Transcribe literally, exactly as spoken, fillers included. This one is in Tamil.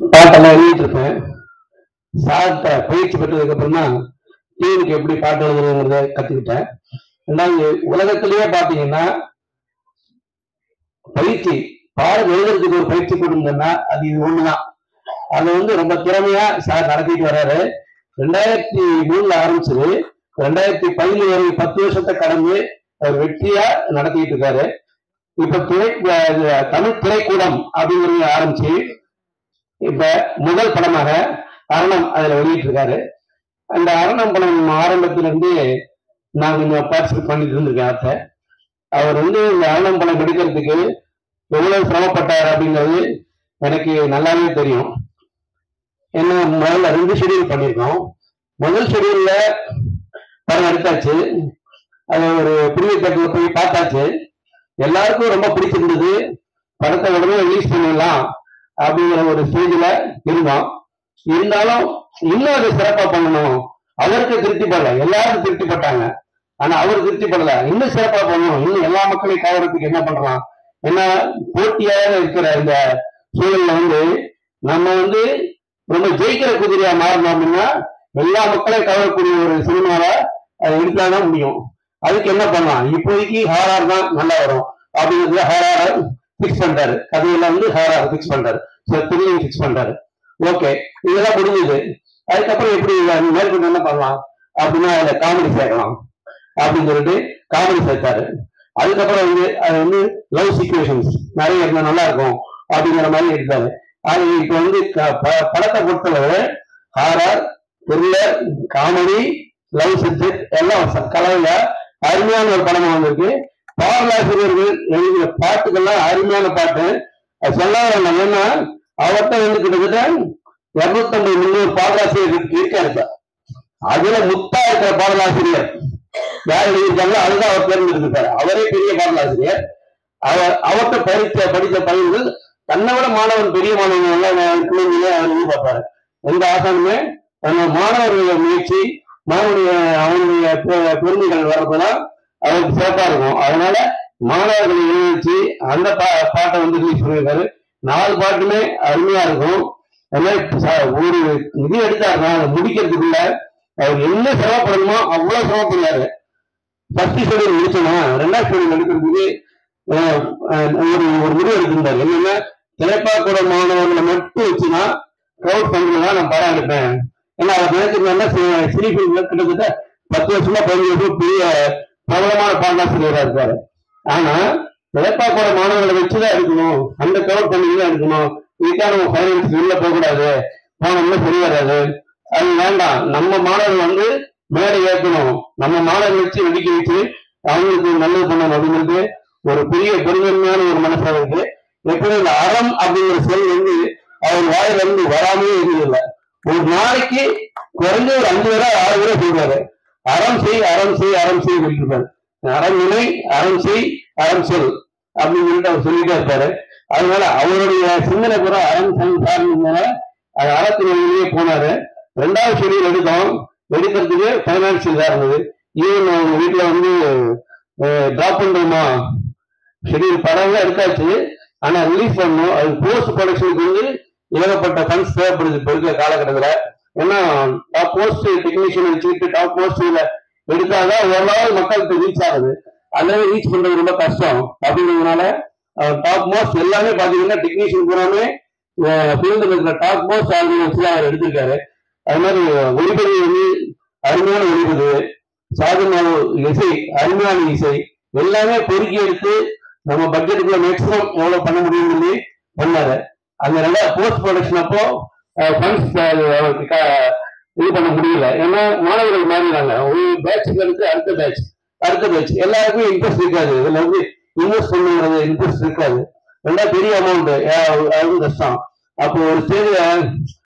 பாட்டெல்லாம் எழுதிட்டு இருப்பேன். சார்கிட்ட பயிற்சி பெற்றதுக்கு அப்புறம் தான் டீமுக்கு எப்படி பாட்டு எழுதுறதுங்கிறத கத்துக்கிட்டேன். ரெண்டாவது, உலகத்திலேயே பாத்தீங்கன்னா பயிற்சி பாடம் எழுதுறதுக்கு ஒரு பயிற்சி கொடுங்கன்னா அது இது ஒண்ணுதான். அதை வந்து ரொம்ப திறமையா சார் நடத்திட்டு வர்றாரு. ரெண்டாயிரத்தி மூணுல ஆரம்பிச்சது ரெண்டாயிரத்தி பதினேழு பத்து வருஷத்தை கடந்து அவர் வெற்றியா நடத்திட்டு இருக்காரு. இப்ப திரை தமிழ் திரைக்கூடம் அப்படிங்கிறது ஆரம்பிச்சு இப்ப முதல் படமாக அரணம் அதுல வெளியிட்டு இருக்காரு. அந்த அரணம் படம் ஆரம்பத்துல இருந்து நான் கொஞ்சம் பார்ட்டிசிபேட் பண்ணிட்டு இருந்திருக்கேன். அத்தை அவர் வந்து இந்த அரணம் படம் நடிக்கிறதுக்கு எவ்வளவு சிரமப்பட்டார் அப்படிங்கிறது எனக்கு நல்லாவே தெரியும். என்ன முதல்ல ரெண்டு ஷெடியூல் பண்ணியிருக்கோம். முதல் ஷெடியூல்ல படம் எடுத்தாச்சு, அது ஒரு பிரிவு தேட்டர்ல போய் பார்த்தாச்சு, எல்லாருக்கும் ரொம்ப பிடிச்சிருந்தது. படத்தை உடனே ரிலீஸ் பண்ணிடலாம் அப்படிங்கிற ஒரு ஸ்டேஜ்ல இருந்தோம். இருந்தாலும் இன்னும் அதை சிறப்பா பண்ணணும். அவருக்கு திருப்திப்படல, எல்லாரும் திருப்திப்பட்டாங்க, ஆனா அவர் திருப்திப்படல. இன்னும் சிறப்பா பண்ணணும், இன்னும் எல்லா மக்களையும் கவரத்துக்கு என்ன பண்றோம். ஏன்னா போட்டியாக இருக்கிற இந்த சூழல்ல வந்து நம்ம வந்து ரொம்ப ஜெயிக்கிற குதிரையா மாறணும் அப்படின்னா எல்லா மக்களையும் கவரக்கூடிய ஒரு சினிமாவை அதை எடுத்தாதான் முடியும். அதுக்கு என்ன பண்ணலாம், இப்போதைக்கு ஹாரார் தான் நல்லா வரும் அப்படிங்கிறது ஹாரார் பிக்ஸ் பண்றாரு. கதையில வந்து ஹாரார் பிக்ஸ் பண்றாரு, த்ரில்லிங் பிக்ஸ் பண்றாரு. ஓகே, இதெல்லாம் முடிஞ்சது. அதுக்கப்புறம் எப்படி மேற்கொண்டு என்ன பண்ணலாம் அப்படின்னா அதுல காமெடி சேர்க்கலாம் அப்படின்னு சொல்லிட்டு காமெடி சேர்த்தாரு. அதுக்கப்புறம் வந்து அது வந்து லவ் சிச்சுவேஷன்ஸ் நிறைய இருந்தா நல்லா இருக்கும் அப்படிங்கிற மாதிரி எடுத்தாரு. அது இப்ப வந்து படத்தை பொறுத்தளவு horror, thriller, comedy, love subject எல்லாம் கலவையில அருமையான ஒரு படமா வந்திருக்கு. பாடலாசிரியர்கள் எழுதிய பாட்டுகள்லாம் அருமையான பாட்டு. அது சொல்லாத ஏன்னா அவர்கிட்ட வந்து கிட்டத்தட்ட இருநூத்தி ஐம்பது முன்னூறு பாடலாசிரியர் இருக்காரு. அதுல முத்தா இருக்கிற பாடலாசிரியர் யார் எழுதியிருக்காங்களோ அதுதான் அவர் தேர்ந்தெடுத்திருக்காரு. அவரே பெரிய பாடலாசிரியர். அவர் அவர்கிட்ட படித்த படித்த பயிர்கள் தன்னை விட மாணவன் பெரிய மாணவன் எல்லாம் பிள்ளைங்களே அவர் எதிர்பார்ப்பாரு. எந்த ஆசானுமே நம்ம மாணவர்களுடைய முயற்சி மாணவனுடைய அவனுடைய பெருமைகள் வர்றதுதான் அவருக்கு சிறப்பா இருக்கும். அதனால மாணவர்களை எழுதிச்சு அந்த பா பாட்டை வந்து ரிலீஸ் பண்ணியிருக்காரு. நாலு பாட்டுமே அருமையா இருக்கும். ஒரு இது எடுத்தாருன்னா அதை முடிக்கிறதுக்குள்ள அவர் என்ன சிரமப்படணுமோ அவ்வளவு சிரமப்படுறாரு. ஃபர்ஸ்ட் ஷெடியூல் முடிச்சோம்னா ரெண்டாவது ஷெடியூல் எடுக்கிறதுக்கு ஒரு ஒரு முடிவு எடுத்திருந்தாரு. என்னன்னா திரைப்பாக்கூட மாணவர்களை மட்டும் வச்சுன்னா க்ரௌட் ஃபண்ட்ல தான் நான் படம் எடுப்பேன். ஏன்னா அவர் நினைச்சிருந்தா சினி ஃபிலிம்ல கிட்டத்தட்ட பத்து வருஷமா பதினஞ்சு வருஷம் பெரிய பிரபலமான பாடலாசிரியராக இருக்காரு. ஆனா திரைப்பாக்கூட மாணவர்களை வச்சுதான் எடுக்கணும், அந்த க்ரௌட் ஃபண்டிங் தான் எடுக்கணும். இதுக்காக நம்ம ஃபைனான்ஸ் உள்ள போகக்கூடாது, போனோம்னா சரி வராது, அது வேண்டாம். நம்ம மாணவர்கள் வந்து மேடை ஏற்கணும், நம்ம மாணவர்கள் வச்சு நடிக்க வச்சு அவங்களுக்கு நல்லது பண்ணணும் அப்படிங்கிறது ஒரு பெரிய பெருமையான ஒரு மனசாக இருக்கு. எப்படி இந்த அறம் அப்படிங்கிற சொல் வந்து அவர் வாயில இருந்து வராமே இருந்ததில்லை. ஒரு நாளைக்கு குறைஞ்ச ஒரு அஞ்சு பேரா ஆறு பேரை சொல்றாரு, அறம் செய் அறம் செய் அறம் செய் சொல்லிருப்பாரு. அறம் நிலை அறம் செய் அறம் சொல் அப்படின்னு சொல்லிட்டு அவர் சொல்லிட்டே இருப்பாரு. அதனால அவருடைய சிந்தனை கூட அறம் சார்ந்ததுனால அது அறத்திலேயே போனாரு. ரெண்டாவது ஷெடியூல் எடுத்தோம், எடுக்கிறதுக்கு பைனான்ஸ் இதா இருந்தது. ஈவன் அவங்க வீட்டுல வந்து டிராப் பண்றோமா ஷெடியூல் படம் எடுத்தாச்சு, ஆனா ரிலீஸ் பண்ணணும். அது போஸ்ட் ப்ரொடக்ஷனுக்கு வந்து ஏகப்பட்ட ஃபண்ட்ஸ் தேவைப்படுது இப்ப இருக்கிற காலகட்டத்தில். ஏன்னா டாப் போஸ்ட் டெக்னீஷியன் வச்சுக்கிட்டு டாப் போஸ்ட்ல எடுத்தாதான் ஓரளவு மக்களுக்கு ரீச் ஆகுது. அதனால ரீச் பண்றது ரொம்ப கஷ்டம். அப்படிங்கிறதுனால டாப் மோஸ்ட் எல்லாமே பாத்தீங்கன்னா டெக்னீஷியன் பூராமே ஃபீல்டில் இருக்கிற டாப் மோஸ்ட் ஆர்கனைஸ் அவர் எடுத்திருக்காரு. அது மாதிரி ஒளிபதி வந்து அருமையான ஒளிபதி, சாதன இசை அருமையான இசை எல்லாமே பொறுக்கி எடுத்து நம்ம பட்ஜெட்டுக்குள்ள மேக்சிமம் எவ்வளவு பண்ண முடியும்னு சொல்லி பண்ணாரு. அந்த ரெண்டா போஸ்ட் ப்ரொடக்ஷன் அப்போ ஃபண்ட்ஸ் இது பண்ண முடியல. ஏன்னா மாணவர்கள் மாறினாங்க, ஒரு பேட்சுக்கு அடுத்து அடுத்த பேட்ச் அடுத்த பேட்ச் எல்லாருக்கும் இன்ட்ரெஸ்ட் இருக்காது. இதுல வந்து இன்வெஸ்ட் பண்ணுங்கிறது இன்ட்ரெஸ்ட் இருக்காது. ரெண்டா பெரிய அமௌண்ட் அது கஷ்டம். அப்போ ஒரு ஸ்டேஜ்